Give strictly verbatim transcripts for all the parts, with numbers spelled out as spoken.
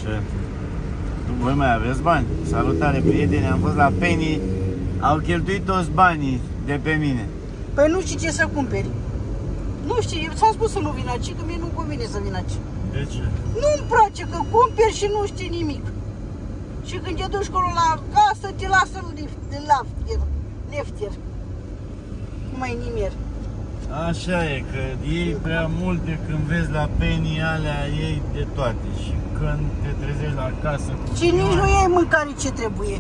Așa. Voi mai aveți bani? Salutare, prieteni, am fost la Penny. Au cheltuit toți banii de pe mine. Păi nu știi ce să cumperi. Nu știi, ți-am spus să nu vin aici, că mie nu-mi convine să vin aici. De ce? Nu-mi place că cumperi și nu știi nimic. Și când te duci acolo la casă, te lasă leftier. Leftier. Nu mai e nimic. Așa e, că iei prea multe când vezi la Penny alea, iei de toate. Și când te trezești la casă cu și nici nu iei mâncare ce trebuie.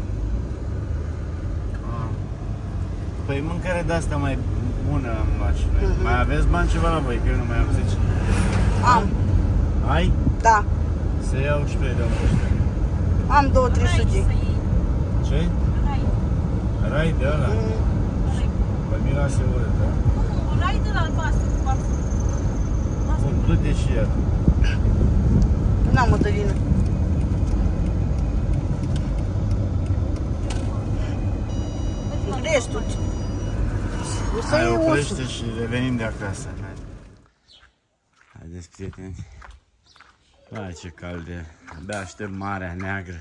Ah. Păi mâncare de asta mai bună am luat și noi. Uh-huh. Mai aveți bani ceva la voi, că eu nu mai am zece. Am. Ai? Da. Să iau și pe de-am ăștia. Am două, trei sugi. Ce? Rai. Rai de ăla? Mm. Păi miroase urât, da? Nu, rai de la albastru cu parfum. Bun, du-te și ia tu. N-am mătălină. Restul. Hai, oprește și revenim de acasă. Haideți, prieteni. Hai, ce cald e. Abia aștept Marea Neagră.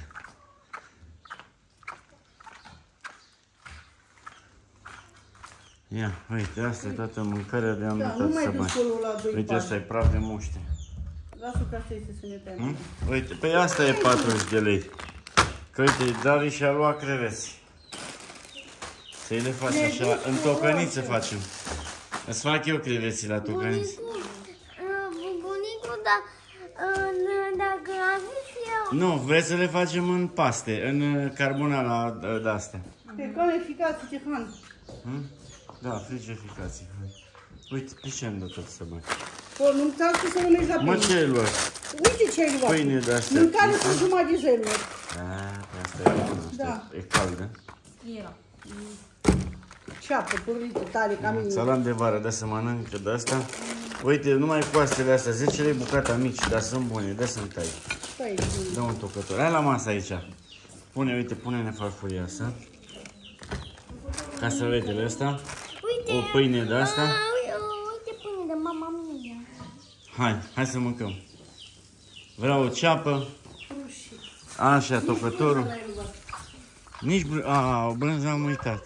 Ia, uite, asta e toată mâncarea de am dat să bani. Uite, asta e praf de muște. Lasă-o ca să-i se ne tăia. Uite, pe asta e patruzeci de lei. Că uite, Dari și-a luat creveți. Să-i le faci așa, în tocăniță facem. Îți fac eu creveții la tocăniță. Bunicul, dar dacă am zis eu... Nu, vreți să le facem în paste, în carbonara de-astea. Pe calificații ce fan? Hmm? Da, frigificații. Uite, pe ce îmi dă tot să bani? O, nu-mi ți-am spus să rămânești la Mă, ce ai luat? Uite ce ai luat. Pâine de-astea. Mâncare cu jumătate de zeluri. Da, pe asta e bună, Da. E caldă. Era. Ceapă, purlită, tare, ca mine. Salam de vară, da să mănâncă de asta. Uite, numai coastele astea, zece lei bucata mici, dar sunt bune, dă să-mi tai. Stai, Dă un tocător. Hai la masă aici. Pune, uite, pune-ne farfuria asta. Castravetele astea. Uite, O pâine de asta. a, uite pâine de mama mea. Hai, hai să mâncăm. Vreau o ceapă. Așa, tocătorul. Nici br a, o brânză am uitat.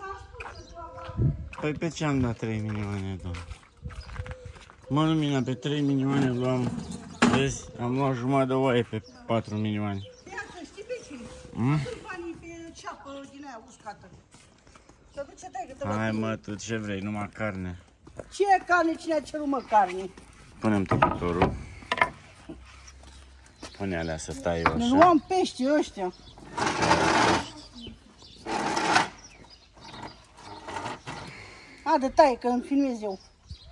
Păi pe ce am dat trei milioane, doamne? Mă, Lumina, pe trei milioane luam, vezi, am luat jumătate de oaie pe patru milioane. Ia să știi pe ce? Mm? Banii pe ceapă din aia uscată. Să duce tăi că Hai, mă, tu ce vrei, numai carne. Ce carne? Cine a cerut, mă, carne? Punem tocătorul. Pune alea să tai eu Ne așa. luăm pești ăștia. Haide, tai, că îmi filmez eu.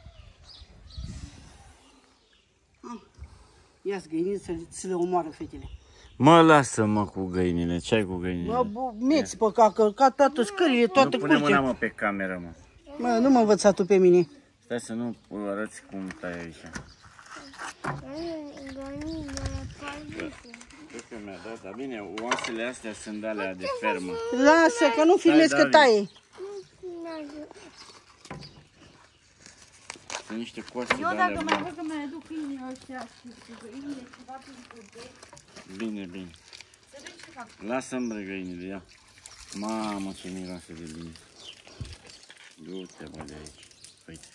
Ia-ți găinii să le omoară fetele. Mă, lasă-mă cu găinile, ce ai cu găinile? Mă, meți pe ca, că ca toate scările, toate Nu pune mâna, curte. mă, pe cameră, mă. Mă, nu mă învăța tu pe mine. Stai să nu arăți cum tai aici. Cred că mi-a dat, dar bine, oasele astea sunt alea de fermă. Lasă, că nu filmez că taie. Sunt niște coaste de Eu alea dacă mai bune. văd că mai aduc câinii ăștia și găinile ceva prin curte, Bine, bine. să vezi ce fac. Lasă-mi bre găinile, ia. Mamă, ce miroase de bine. Du-te, bă, de aici. Uite.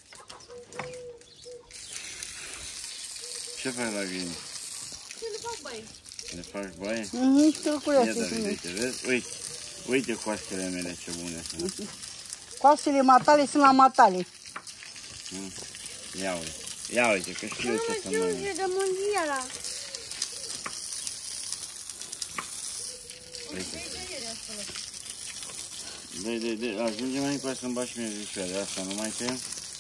Ce faci la găini? Ce le fac, băi? Le faci baie? Nici te Ia, curioasă. David, uite, vezi? Uite. Uite coastele mele ce bune sunt. Coastele matale sunt la matale. Mm. Ia uite. Ia uite, că știu ce să mănânc. de mondiala. Uite. Dă-i, dă-i, dă-i, ajunge mai încoa să-mi bași mie zicioare, asta nu mai te?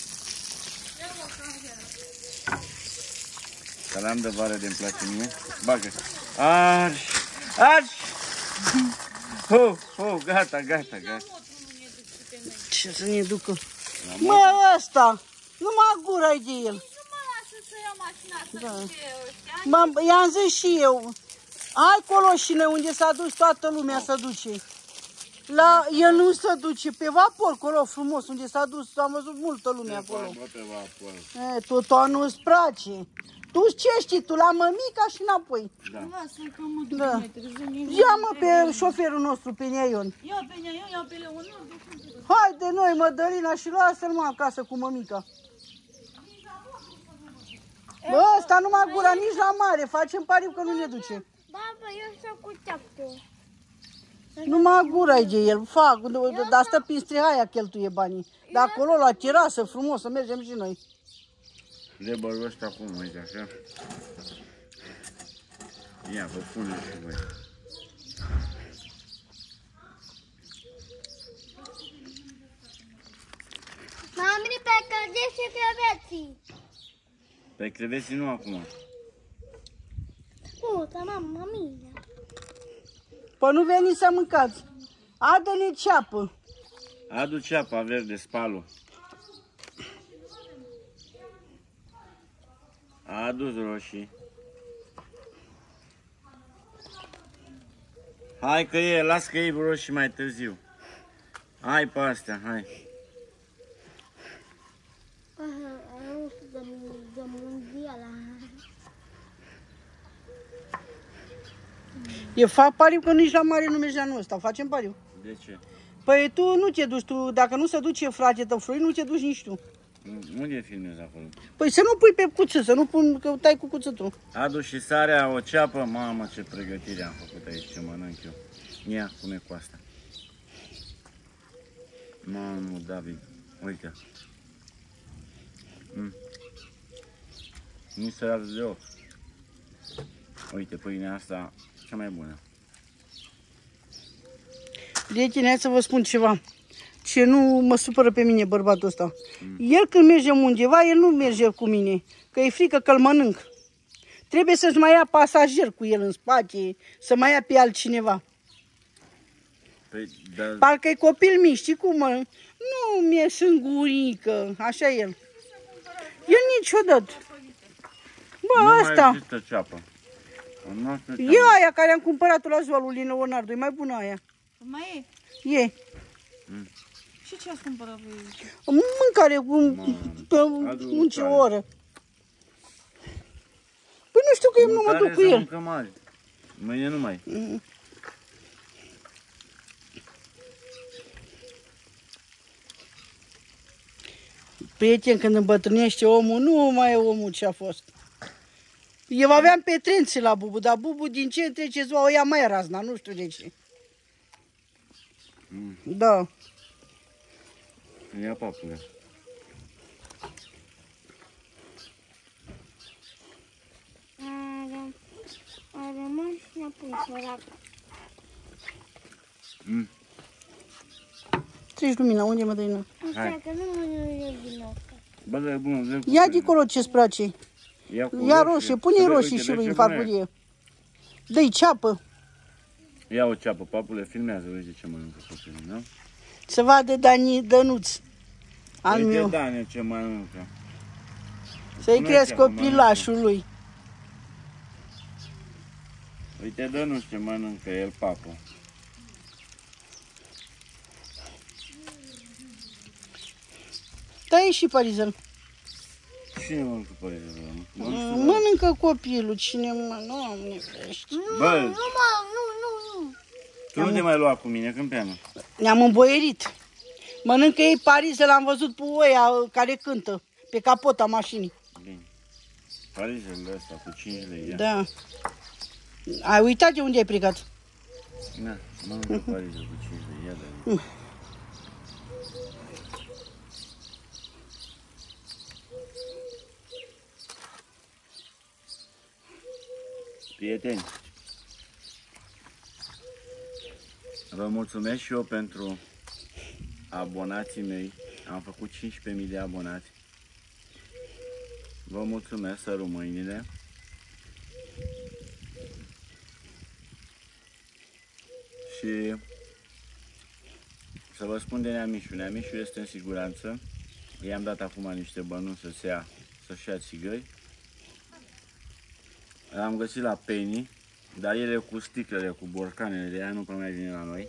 Salam de vară de-mi place mie. Bagă. Arși! Arși! Ho, ho, gata, gata, gata. Ce să ne ducă? Mă, ăsta! Numai gura de el. Nu mă lasă să iau mașina să Da. duce ăștia. I-am zis și eu. Hai colo și noi unde s-a dus toată lumea să duce. La, el nu se duce pe vapor, acolo frumos, unde s-a dus, am văzut multă lume acolo. Bă, pe vapor. E, tot anul îți place. Tu ce știi? Tu la mămica și înapoi. Da. Lasă-l că mă duc Da. mai târziu. Ia mă pe șoferul nostru, pe Neion. Ia pe ea, ia pe Leonardo. Haide noi, Mădălina, și lasă-l mă acasă cu mămica. Bă, ăsta numai gura, nici la mare. Facem pariu că nu ne duce. Baba, eu sunt cu ceapă. Numai gura e de el. Fac, dar stă prin Strihaia cheltuie banii. Dar acolo la terasă, frumos, să mergem și noi. Le bărul ăsta acum, uite așa. Ia, vă pune și voi. Mami, pe cădea și creveții. Pe creveții nu acum. Uite, mama, mami. Păi nu veni să mâncați. Adă-ne ceapă. Adu ceapa verde, spalul. Adu roșii. Hai că e, las că e roșii mai târziu. Hai pe astea, hai. Nu știu de mondiala. E fac pariu că nici la mare nu mergi anul ăsta. Facem pariu. De ce? Păi tu nu te duci, tu, dacă nu se duce frate tău Florin, nu te duci nici tu. Unde filmezi acolo? Păi să nu pui pe cuță, să nu pun, că tai cu cuțătul. Adu și sarea, o ceapă. Mamă, ce pregătire am făcut aici, ce mănânc eu. Ia, pune cu asta. Mamă, David, uite. Mm. Nu se arde deloc. Uite, pâinea asta, cea mai bună. Prieteni, hai să vă spun ceva. Ce nu mă supără pe mine bărbatul ăsta. Mm. El când mergem undeva, el nu merge cu mine. Că e frică că-l mănânc. Trebuie să-și mai ia pasager cu el în spate, să mai ia pe altcineva. Păi, dar... Parcă e copil mic, știi cum mă? Nu mi-e sângurică, așa e el. El niciodată. Bă, nu asta. mai există ceapă. E aia care am cumpărat-o la ziua lui Leonardo, e mai bună aia. Mai E. e? Mm. Și ce ați cumpărat voi aici? Mâncare cu pe unce oră. Păi nu știu că eu nu mă duc cu el. Mâine nu mai. Mm. Prieten, când îmbătrânește omul, nu mai e omul ce a fost. Eu aveam petrențe la Bubu, dar Bubu din ce trece ziua o ia mai razna, nu știu de ce. Mm. Da. Ia papule. A rămas înapoi, sărac. Mm. Treci lumina, unde mă dă ină? Așa că nu mă iau din asta. Bă, dar e bună. Ia de acolo ce-ți place. Ia, Ia roșie, pune roșii și lui în farfurie. Dă-i ceapă. Ia o ceapă, papule, filmează, uite ce mănâncă copilul, nu? Să vadă Dani Dănuț. Al uite, meu. Dani, ce mănâncă. Să-i cresc copilașul lui. Uite, Dănuț ce mănâncă el, papă. Da-i și parizel. Cine mănâncă parizel? Mănâncă copilul, cine mă... Nu, nu crește. Bă, Nu, mă, nu, nu, nu. tu nu te mai lua cu mine, Câmpeanu? Ne-am îmboierit. Mănâncă ei parizel, am văzut pe oia care cântă, pe capota mașinii. Bine. Parizelul ăsta cu cinci lei, ia. Da. Ai uitat de unde ai plecat? Na, mănâncă parizel cu cinci lei, ia de-l. Prieteni, vă mulțumesc și eu pentru abonații mei. Am făcut cincisprezece mii de abonați. Vă mulțumesc, sărut mâinile. Și să vă spun de Neamișu. Neamișu este în siguranță. I-am dat acum niște bănuți să-și ia, să-și ia țigări. L-am găsit la Penny, dar ele cu sticlele, cu borcanele de ea nu prea mai vine la noi.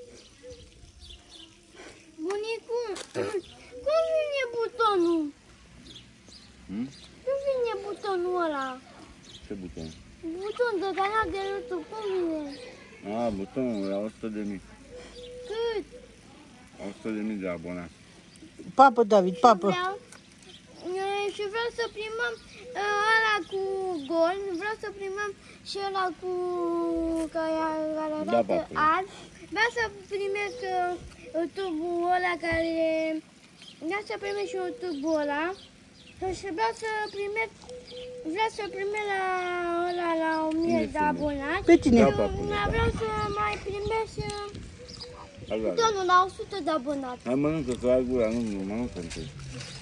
Bunicu, cum vine butonul? Hmm? Cum vine butonul ăla? ăla. Ce buton? Buton de canal de YouTube, cum vine? A, butonul la o sută de mii. Cât? o sută de mii de abonați. Papă, David, papă. Vreau, e, și vreau să primăm uh, ăla cu gol, vreau să primăm și ăla cu care, care Da, arată papă. alb. Vreau să primesc uh, tubul ăla care... Vreau să primesc și un tubul ăla. Și vreau să primesc... Vreau să primesc la ăla la o mie de abonați. Pe tine. Da, papă, Mai da. vreau să mai primesc uh, Hai, butonul la o sută de abonați. hai mănâncă, că ai gura, nu, nu mănâncă întâi.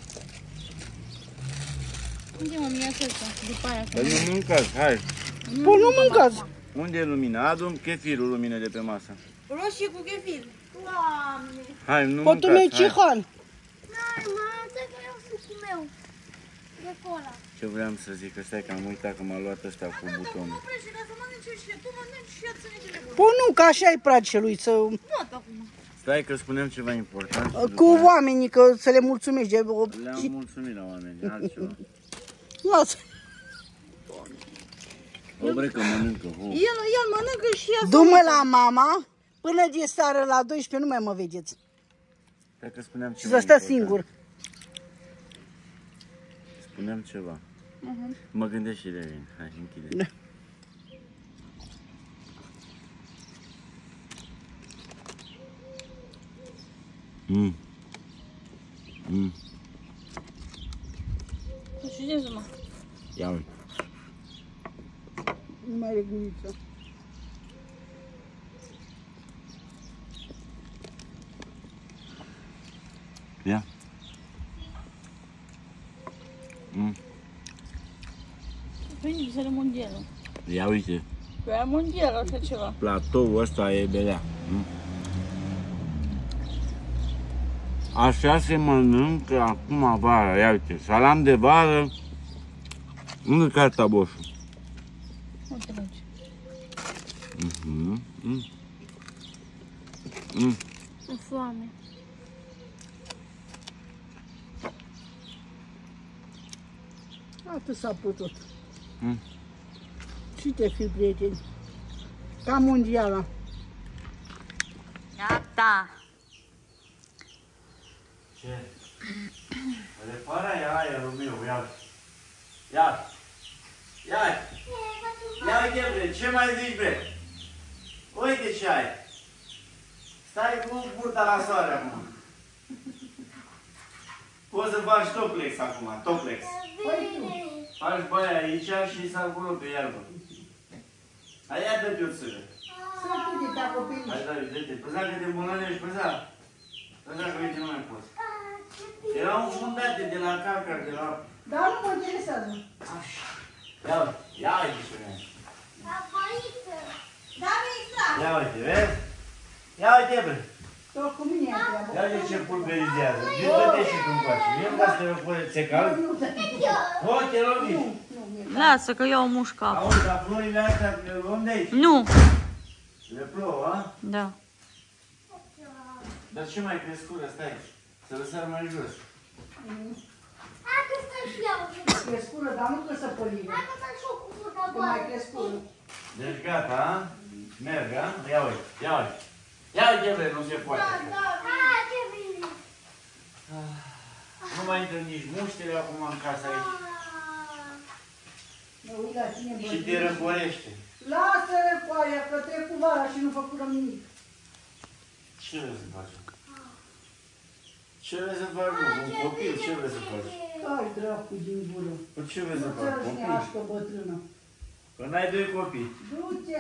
Unde mă miasă asta? După aia. Păi nu mâncați, hai. Păi nu mâncați. Unde e lumina? Adu-mi chefirul lumină de pe masă. Roșie cu chefir. Doamne! Hai, nu Potul meu mâncați, hai. cihan. Hai, mă, stai că eu sucul meu. De cola. Ce vreau să zic, că stai că am uitat că m-a luat ăsta cu butonul. Oprește ca să mănânce și tu mănânci și ia-ți ține de Păi nu, că așa îi place lui să... Pot acum. Stai că spunem ceva important. și Cu după aia oamenii, că să le mulțumești. De... Le-am mulțumit la oameni, altceva. Lasă. Obre că mănâncă. Oh. El, el mănâncă și ia. Du-mă la mama, până de seară la douăsprezece nu mai mă vedeți. Stai că spuneam Și ceva să stă important. singur. Spuneam ceva. Uh-huh. Mă gândesc și revin. Hai, închide. Da. Mm. Mm. Și ce mă? Ia uite. Nu mai are guriță. Ia. Mm. Păi, să le mondială. Ia uite. Păi, e mondial așa ceva. Platoul ăsta e belea. Mm. Așa se mănâncă acum vara. Ia uite, salam de vară. Unde cartaboșul? Uite aici. Mm. Mm. Mm. E foame. Atât s-a putut. Mm. Și te fi, prieteni. Ca mondiala. Gata. Ce? Repara ia aerul meu, ia. Ia. Ia. Ia uite, bre, ce mai zici, bre? Uite ce ai. Stai cu burta la soare acum. Poți să faci toplex acum, toplex. Faci băia aici și să acolo pe iarbă. Hai, ia dă-te o țără. Să tu de pe acoperiș. Hai, David, dă-te. Păza că te îmbolnăvești, păza. Păza că uite, nu mai poți. Erau înfundate de la caca, de la... Dar nu mă interesează. Așa. Ia uite, ia uite ce vrei. Ia uite, vezi? Ia uite, bre. Tot cu mine e treaba. Ia uite ce pulverizează. Vii, dă-te și tu încoace. Vii ca să te răpune, ți-e cald? O, te lovi. Lasă că eu o mușcă apă. Auzi, dar florile astea, unde ești? Nu. Le plouă, a? Da. Dar ce mai crescură, stai? Să lăsăm mai jos. Hai că stai și eu. Crescură, dar nu că să păline. Hai că stai și eu cu burta Că mai goală. crescură. Deci gata, a? Merg, a? Ia uite, ia uite. Ia uite, bre, nu se poate. Hai, ce bine. Nu mai intră nici muștele acum în casa aici. Mă uit la tine, bă. Și te răcorește. Lasă răcoarea, că trecu vara și nu făcurăm nimic. Ce vrei să faci? Ce vrei să faci, mă? Un copil, ce vrei să faci? Ai dracu din gură. Păi ce vrei să Nu faci? ți-aș Copil? neașcă bătrână. Că n-ai doi copii. Du-te.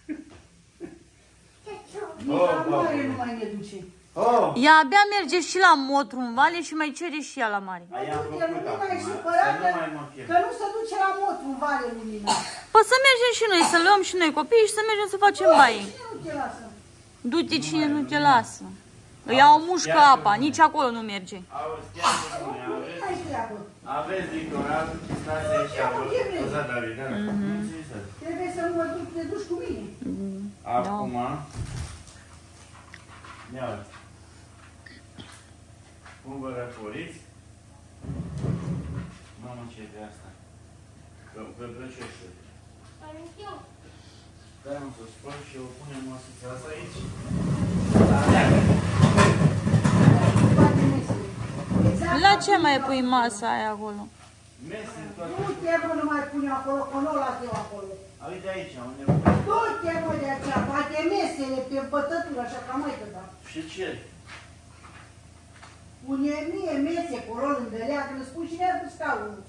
Oh, Nici la mare Doamne. nu mai ne duce. Oh! Ea abia merge și la motru în vale și mai cere și ea la mare. Aia am Du-te, făcut nu acum, mai să supărat nu că, mai mă chem. că nu se duce la motru în vale lumina. Păi să mergem și noi, să luăm și noi copii și să mergem să facem baie. Cine nu te lasă? Du-te cine nu te lasă. Îi ia o mușcă apa, nici acolo nu merge. Auzi, chiar să spune, aveți, Ai treabă. aveți dictorat, stați aici, Roza David, da? Nu ți să. Trebuie să mă duc, te duci cu mine. Acum, ia uite. Cum vă răcoriți? Mamă, ce de asta? Că Pe plăcește. Eu. Da, am să spun și o punem măsuța asta aici. La ce mai pui masa aia acolo? Mese în toate. Nu trebuie nu mai pune acolo, că nu o las eu acolo. Uite aici, unde... Nu trebuie de aceea, bate mesele pe bătătură, așa ca mai tăta. Și ce? Pune mie mese acolo lângă leagă, îmi spun cine ar pe scaunul.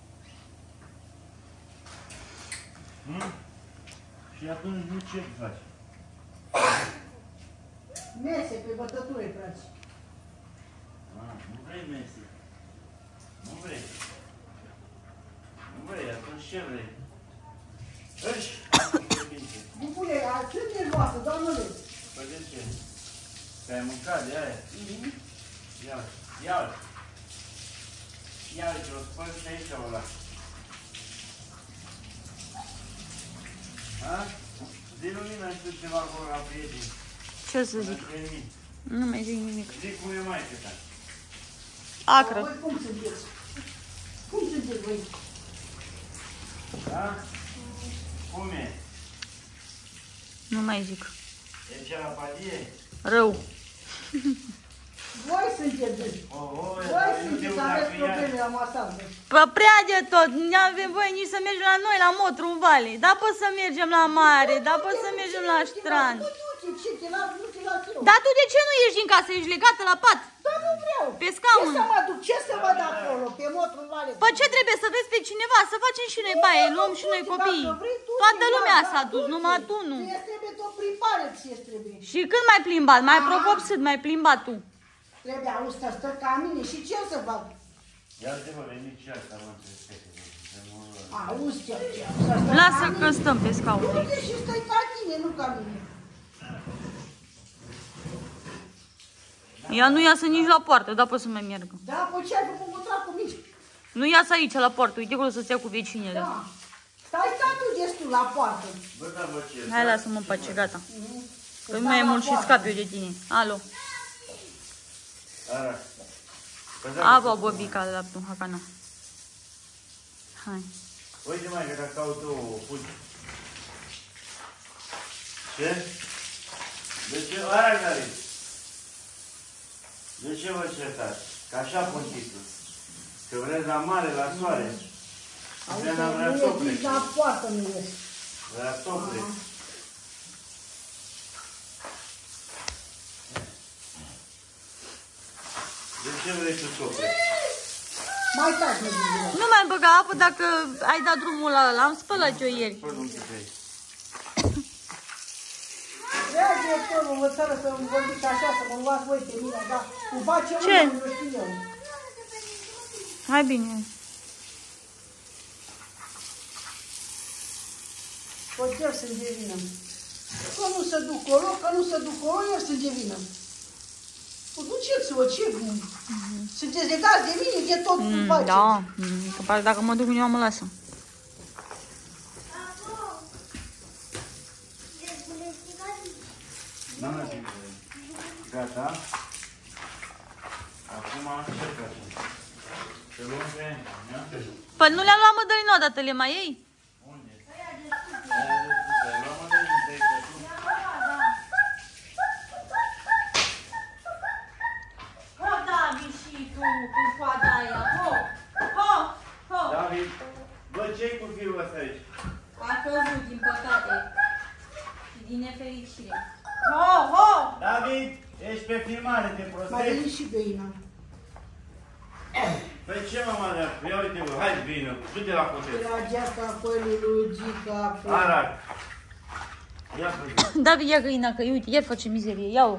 Hmm? Și atunci nu ce faci? Mese pe bătătură îi place. Ah, nu vrei mese. Nu vrei. Nu vrei, atunci ce vrei? Își! Bubule, sunt nervoasă, doamnele. Păi de ce? Că ai mâncat de aia? Ia, ia, ia, uite, o spăl și aici ăla. Ha? Zi Lumina și tu ceva acolo la prieteni. Ce să zic? Nu mai zic nimic. Zic cum e maică ta. Acră. Voi cum sunteți? Cum sunteți voi? Da? Cum e? Nu mai zic. E ce la padie? Rău. Voi sunteți. Oh, oh, Voi eu sunteți, știu aveți dacă probleme la masaj. Pă prea de tot. Nu avem voie nici să mergem la noi, la Motru, în vale. Da, pot să mergem la mare, da, pot să mergem la strand. Nu ce te las, nu te las eu. Dar tu de ce nu ieși din casă? Ești legată la pat? Dar nu vreau. Pe scaun. Ce să mă duc? Ce să văd acolo? Pe motrul vale. Păi ce trebuie să vezi pe cineva? Să facem și noi baie, luăm și noi copii. Toată lumea s-a dus, numai tu nu. Ție trebuie tot plimbare, ție trebuie. Și când mai plimbat? Mai propopsit, mai plimbat tu. Trebuie auzi să stă ca mine și ce să fac? Ia uite mă, veni și asta, mă, între Auzi ce să stă Lasă ca că mine. stăm pe scaun. Du-te și stai ca tine, nu ca mine. Ea nu iasă nici la poartă, dar pot să mai meargă. Da, păi ce ai făcut cu dracu mici? Nu iasă aici la poartă, uite acolo să stea cu vecinele. Da. Stai ca tu destul la poartă. Bă, da, bă, ce? Hai, lasă-mă în pace, gata. Să Păi stai mai la mult și poartă. scap eu de tine. Alo. Ara. Păi da, Aba bobica la tu, hacana. Hai. uite mai că caut o fugi. Ce? De ce? Aia care? De ce vă certați? Că așa pun titlul. Că vreți la mare, la soare. Auzi, De-aia vrea nu sople. e nici la poartă nu ies. Vrea sople. De ce vrei să sople? Mai taci, nu zic. Nu mai băga apă dacă ai dat drumul la ăla. Am spălat eu ieri. Păi nu te vei. Vrea directorul învățără să îmi vorbiți așa, să mă luați voi pe mine, da? Îmi face Ce? unul, nu știu eu. Hai bine. Păi el sânge vină. Că nu se duc acolo, că nu se duc acolo, el sânge vină. Păi duceți-vă, ce? Sunteți legați de mine, de tot cum Mm, faceți. da, mm, că parcă dacă mă duc eu mă lasă. Mama, gata? Acum ce facem? Te luăm pe ea? Păi nu le-am luat Mădălina odată, le mai iei? Unde? Aia de sus, ai luat mă de aici, de aici. Ho, David, și tu cu coada aia, ho, ho, ho. David, bă, ce-i cu fiul ăsta aici? A căzut, din păcate. Și din nefericire. Ho, ho! David, ești pe filmare, te Mai prostești? veni și găina. Păi ce mama de ia uite bă, hai vină, du-te la hotel. La geaca pălului, gica, Arat. Ia pe David, ia găina, că uite, iar face mizerie, ia-o.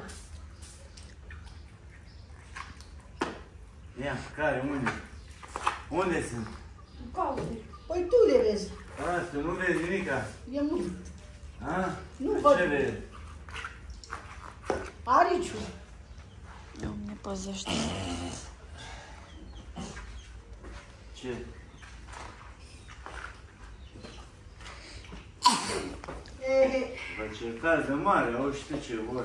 Ia, care, unde? Unde sunt? Păi tu le vezi. Asta, nu vezi nimica? E mult. A? Nu Păi văd. ce vezi? Ariciu. Doamne, păzește. Ce? Ehe. Vă certați de mare, au știu ce vor.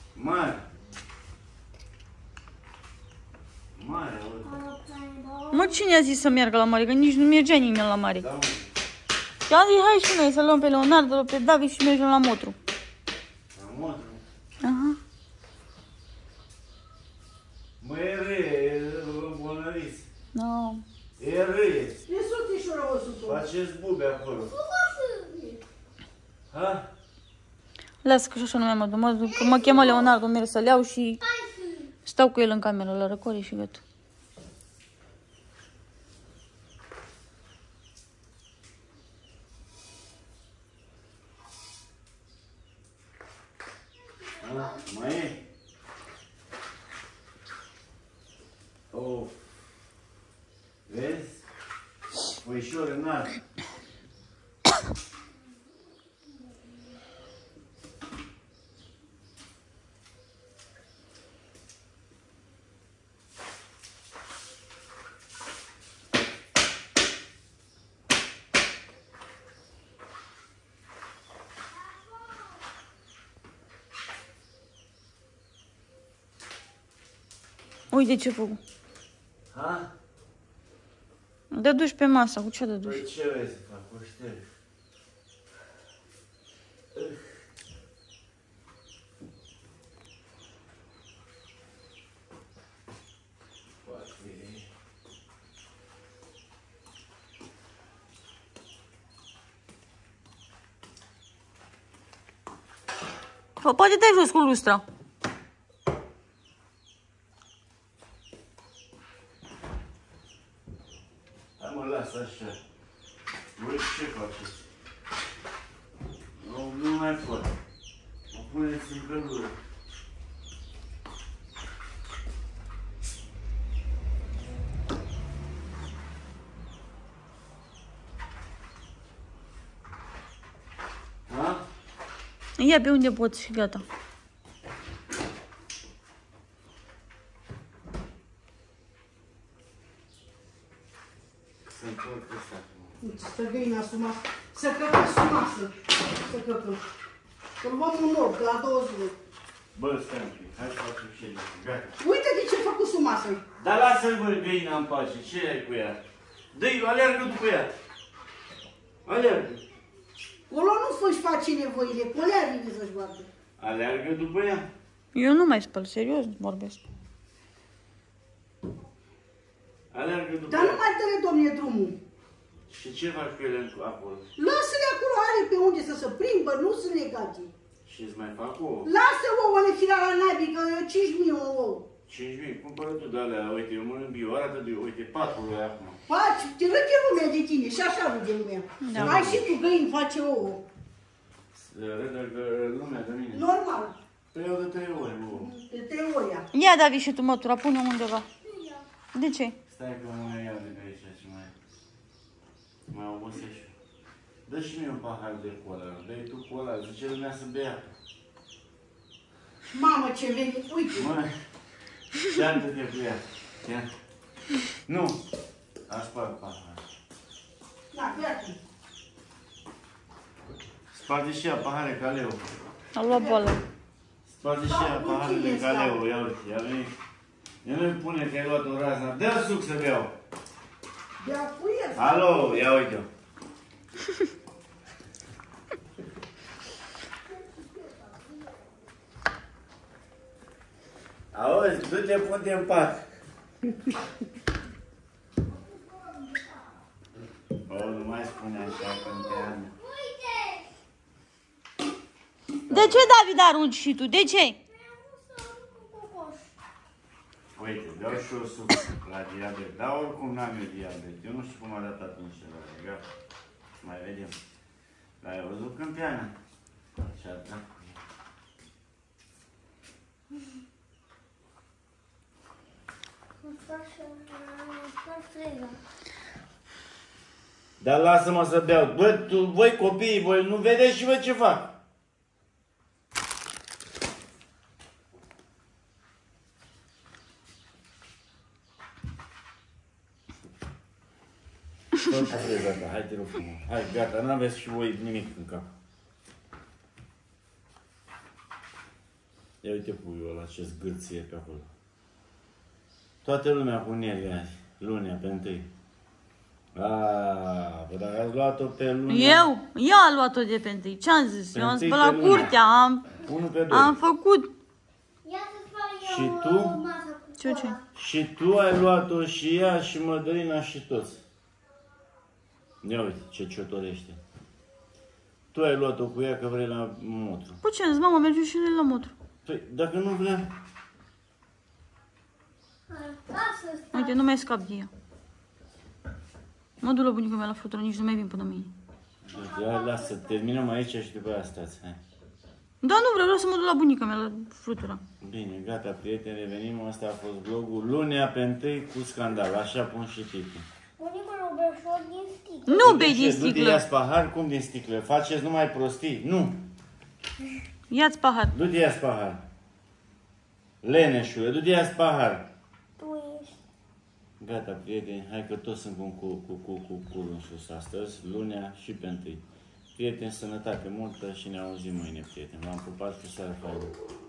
Mare. Mare, au. Mă, cine a zis să meargă la mare? Că nici nu mergea nimeni la mare. Da, mă. Și am zis, hai și noi să luăm pe Leonardo, pe David și mergem la Motru. La Motru. Aha. Mă, e râie, e îmbolnăviți. No. E râie. E sutișoră o sută. Faceți bube acolo. Ha? Lasă că și așa nu mai mă duc. Mă duc, că mă chemă Leonardo, merg să-l iau și stau cu el în cameră la răcoare și gata. Ha? Mai e? Oh. Vezi? Puișor înalt. Uite ce făcut. Ha? Dă duși pe masă, cu ce dă duși? Păi ce vrei să fac? O șterg. Pă, poate dai jos cu lustra. Hai mă, lasă așa. Voi ce faceți? Nu, nu mai pot. Mă puneți în căldură. Ha? Ia pe unde poți și gata. Să întorc ăsta. Să găina suma. Să căpăm sumasă. Să căpăm. Să luăm un nou, la două zile. Bă, stai un pic. Hai să facem și ele. Gata. Uite de ce a făcut sumasă. Dar lasă-l, bă, găina în pace. Ce ai cu ea? Dă-i, aleargă după ea. Aleargă. Acolo nu faci face nevoile, colea vine să-și bată. Aleargă după ea. Eu nu mai spăl, serios vorbesc. Aleargă după Dar ea. nu mai dă-le, domne, drumul. Și ce faci cu ele acolo? Lasă-le acolo, are pe unde să se plimbă, nu sunt legate. Și îți mai fac ouă? Lasă ouăle fila la naibii, că cinci mii ouă. cinci mii, cumpără tu de alea, uite, eu mănânc bio, arată de, uite, patru lei acum. Faci, te râde lumea de tine și așa râde lumea. Da. Ai și tu găini, face ouă. Râdă că lumea de mine. Normal. Păi eu de trei ori ouă. De trei ori ia. Ia, David, și tu mătura, pune undeva. De ce? Stai că mă mai iau de pe aici și mai... Mai obosești. Dă și mie un pahar de cola, bei tu cola, zice lumea să bea. Mamă, ce veni, uite. Mă, ceartă-te cu ea. Ia. Nu, aș spart pahar. Da, gata. Sparge și ea pahare ca leu. A luat boală. Sparge și ea pahare de ca leu, ia uite, ia venit. Eu nu-mi pune că ai luat o razna, dă suc să beau. De-a cu el. Alo, ia uite-o. Auzi, du-te, pune în pat. O, nu mai spune așa, pânteană. De ce, David, arunci și tu? De ce? Uite, beau și eu suc la diabet, dar oricum n-am eu diabet. Eu nu știu cum arată atunci la gata. Mai vedem. Dar ai văzut câmpiana? Și atât. Dar lasă-mă să beau. Bă, tu, voi copiii, voi nu vedeți și voi ce fac? Hai, gata, hai, te rog frumos. Hai, gata, n-aveți și voi nimic în cap. Ia uite puiul ăla, ce zgârție pe acolo. Toată lumea cu nervi azi. Lunea, pe întâi. Aaaa, bă, dacă ați luat-o pe lunea... Eu? Eu am luat-o de pe întâi. Ce-am zis? Pe Eu am întâi spălat pe lunea. curtea, am, Unu pe doi. am făcut... Ia să fac Și eu tu? uh, masa cu Ce, ce? cola. Și tu ai luat-o și ea și Mădălina și toți. Ia uite ce ciotorește. Tu ai luat-o cu ea că vrei la motru. Păi ce am zis, mama, mergem și noi la motru. Păi, dacă nu vrem... Lasă stai. Uite, nu mai scap de ea. Mă duc la bunica mea la frutură, nici nu mai vin până mâine. Ia, lasă, terminăm aici și după aia stați. Hai. Da, nu vreau, vreau să mă duc la bunica mea la frutură. Bine, gata, prieteni, revenim. Asta a fost vlogul Lunea pe întâi cu scandal. Așa pun și titlul. Bunicul o beșor din sticlă. Nu bei De din ce? Du-te, sticlă. ia-ți pahar, cum din sticlă? Faceți numai prostii. Nu! Ia-ți pahar. Du-te, ia-ți pahar. Leneșule, du-te, ia-ți pahar. Tu ești. Gata, prieteni, hai că toți sunt cu cu cu cu cu cu în sus astăzi, lunea și pe întâi. Prieteni, sănătate multă și ne auzim mâine, prieteni. V-am pupat și seara faină.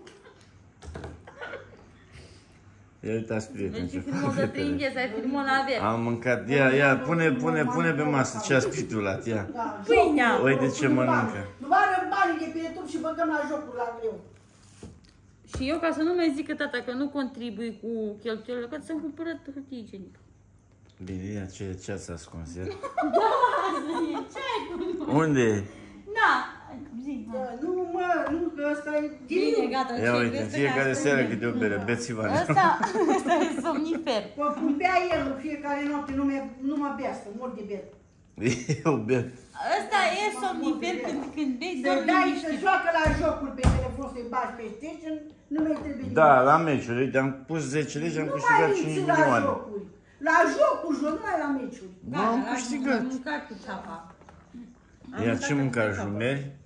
Ia uitați, prieteni, ce Frumos de tringhezi, ai filmul la ver. am mâncat. Ia, ia, pune, pune, pune pe masă ce ați pitulat, ia. Pâinea. Uite ce mănâncă. Luară banii de pe YouTube și băgăm la jocuri la greu. Și eu, ca să nu mai zică tata că nu contribui cu cheltuielile, că să-mi cumpără hârtie igienică. Bine, ia, ce, ce ați ascuns, ia? Ce ai cu Unde? Da, zi. Da, nu mă, nu, că ăsta e Bine, geniu. gata. Ia ce uite, vrei în să fiecare ne seară ascundem? câte o bere, beți-vă. Ăsta, ăsta e somnifer. Mă pumpea el în fiecare noapte, nu, nu mă bească, mor de bere. Eu bea. Ăsta e somnifer când, când bei, Să dormi dai, să liniștit. joacă la jocuri pe telefon, să-i bagi pe station, nu mai trebuie nimic. Da, la meciuri, uite, am pus zece legi, am Nu câștigat mai cinci minți la milioane. jocuri. La jocuri joc, nu mai la meciuri. Nu am câștigat. Am mâncat cu ceapa. Ia, ce mâncare, jumeri?